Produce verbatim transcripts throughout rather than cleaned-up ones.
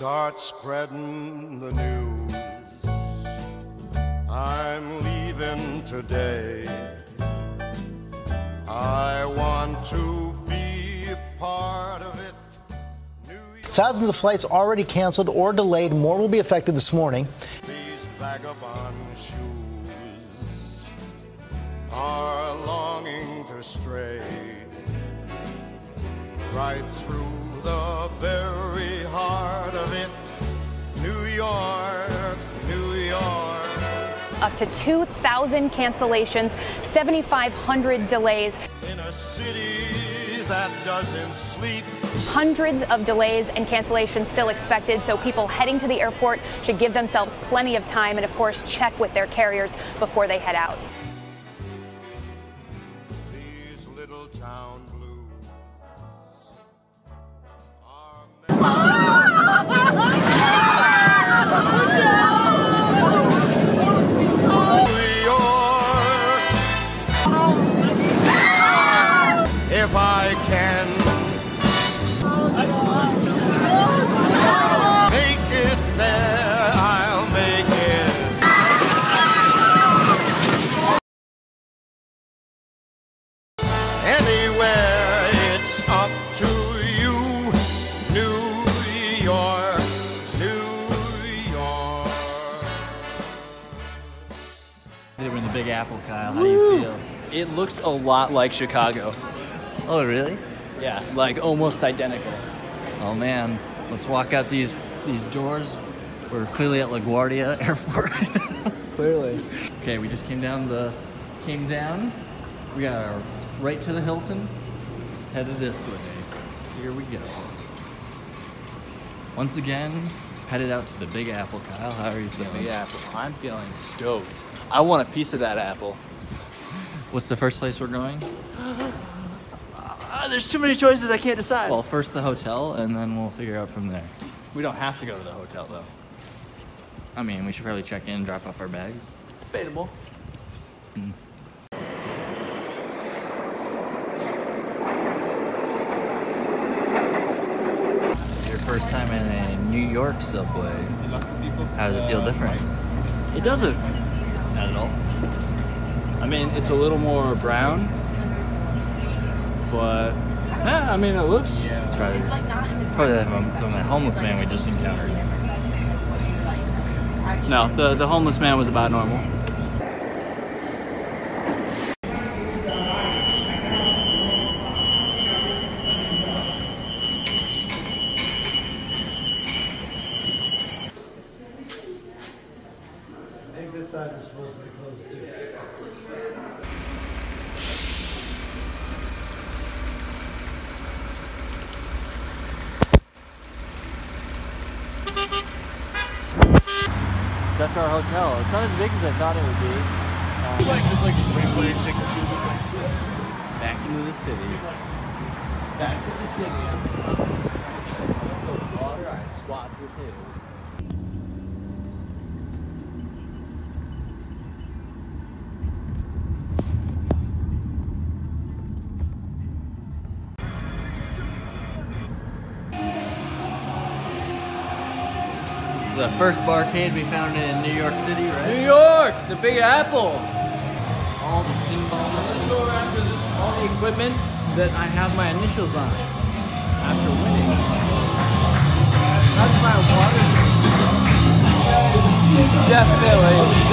start spreading the news. I'm leaving today. I want to be a part of it. Thousands of flights already canceled or delayed. More will be affected this morning. These vagabond shoes are longing to stray right through the very heart of it. New York, New York. Up to two thousand cancellations, seventy-five hundred delays. In a city that doesn't sleep. Hundreds of delays and cancellations still expected, so people heading to the airport should give themselves plenty of time and, of course, check with their carriers before they head out. These little town blues are if I can make it there, I'll make it. Anywhere, it's up to you. New York, New York. We're in the Big Apple, Kyle. How do you feel? It looks a lot like Chicago. Oh, really? Yeah, like almost identical. Oh man, let's walk out these these doors. We're clearly at LaGuardia Airport. Clearly. Okay, we just came down the came down. We got our right to the Hilton. Headed this way. Here we go. Once again, headed out to the Big Apple. Kyle, how are you feeling? Big Apple. I'm feeling stoked. I want a piece of that apple. What's the first place we're going? Uh, there's too many choices. I can't decide. Well, first the hotel, and then we'll figure out from there. We don't have to go to the hotel, though. I mean, we should probably check in, drop off our bags. Debatable. Mm. Your first time in a New York subway. How does it feel different? It doesn't. Not at all. I mean, it's a little more brown, but yeah, I mean, it looks. It's probably, it's probably that from, from that homeless man we just encountered. No, the the homeless man was about normal. I think this side is supposed to be closed too. That's our hotel. It's not as big as I thought it would be. Um, Like just like rainbow chicken shoes. back into the city. Back to the city. The water, I swat through hills. This is the first barcade we found in New York City, right? New York, the Big Apple. All the pinballs. Let's go around to all the equipment that I have my initials on after winning. That's my water. Definitely.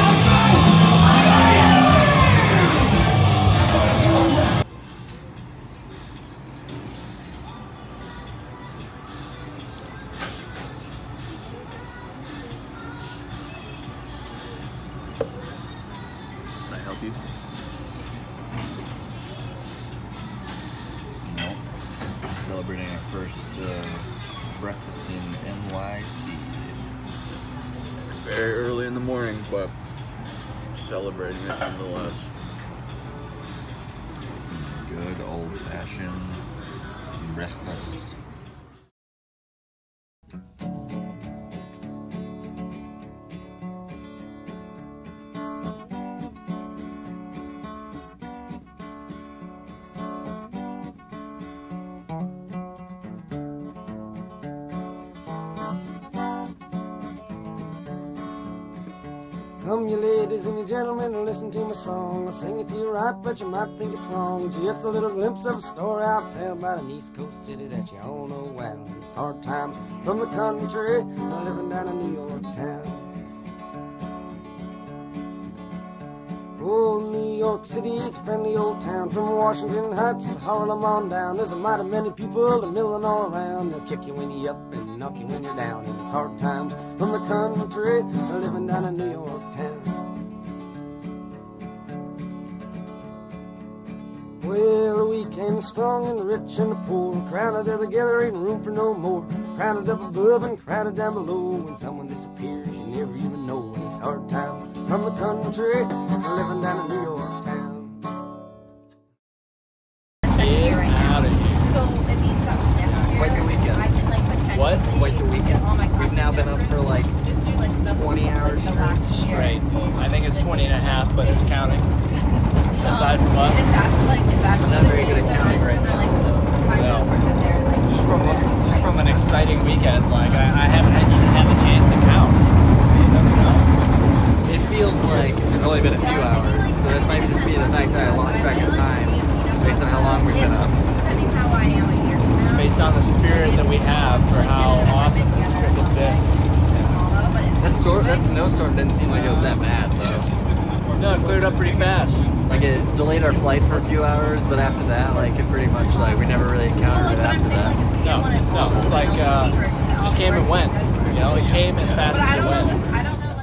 Can I help you? No. Just celebrating our first uh, breakfast in N Y C. Very early in the morning, but celebrating it nonetheless. Some good old-fashioned breakfast. Come, you ladies and you gentlemen, and listen to my song. I'll sing it to you right, but you might think it's wrong. Just a little glimpse of a story I'll tell about an East Coast city that you all know well. It's hard times from the country, living down in New York town. Oh, New York City is a friendly old town. From Washington Heights to Harlem on down. There's a mighty many people a milling all around. They'll kick you when you're up and knock you when you're down. And it's hard times from the country, living down in New York town. Well, the weak and the strong and the rich and the poor, crowded together, ain't room for no more. Crowded up above and crowded down below. When someone disappears, you never even know. And it's hard times from the country, living down in New York town. Out of here. So it means that next year, Quite the weekend. I can like potentially What? Quite the weekend. all my We've now been up for like just do like the twenty hours like, the last Straight. year. I think it's twenty and a half, but who's counting? Aside from us. If that's like if that's I'm not very good at counting right now, like, so, kind no. of work it there, like, Just from just from an exciting weekend, like I, I haven't had, even had the chance to count. You never know. it feels like it's only been a few hours, but it might just be the fact that I lost track of time based on how long we've been up. depending how I am a year from now. Based on the spirit that we have for how awesome this trip has been. That storm, that snowstorm didn't seem like it was that bad though. No, it cleared up pretty fast. Like it delayed our flight for a few hours, but after that, like it pretty much like we never really encountered it after that. No, no, it's like uh, it just came and went. You know, it came as fast But I as it don't know. went. If, I don't know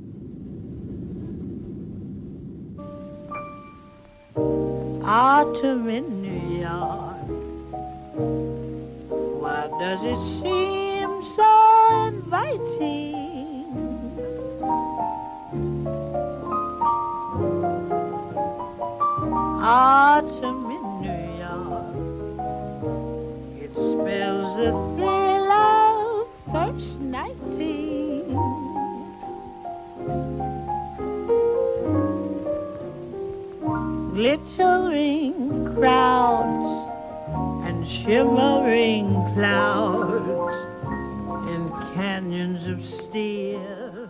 like. Autumn in New York. Why does it seem so inviting? Autumn in New York. It spells the thrill of first nighting. Glittering crowds and shimmering clouds in canyons of steel.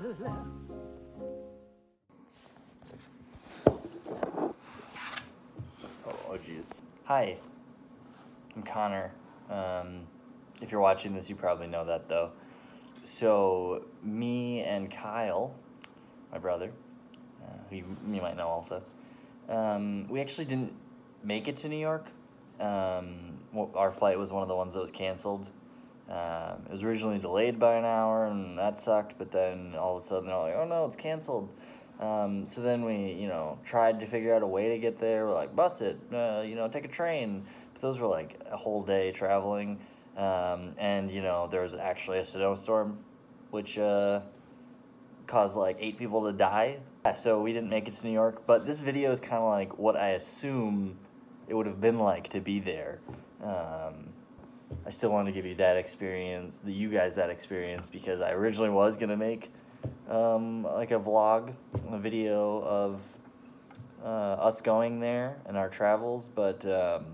Oh, jeez. Hi, I'm Connor. Um, if you're watching this, you probably know that, though. So, me and Kyle, my brother, uh, who you, you might know also, um, we actually didn't make it to New York. Um, well, our flight was one of the ones that was canceled. Um, it was originally delayed by an hour, and that sucked, but then all of a sudden they're like, oh no, it's canceled. Um, so then we, you know, tried to figure out a way to get there. We're like, bus it, uh, you know, take a train. But those were like a whole day traveling. Um, and, you know, there was actually a snowstorm, which uh, caused like eight people to die. Yeah, so we didn't make it to New York. But this video is kind of like what I assume it would have been like to be there. Um, I still want to give you that experience, the you guys that experience, because I originally was going to make um, like a vlog, a video of uh, us going there and our travels, but um,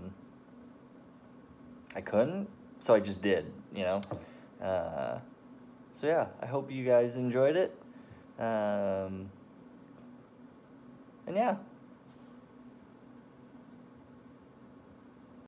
I couldn't, so I just did, you know. Uh, so yeah, I hope you guys enjoyed it. Um, and yeah,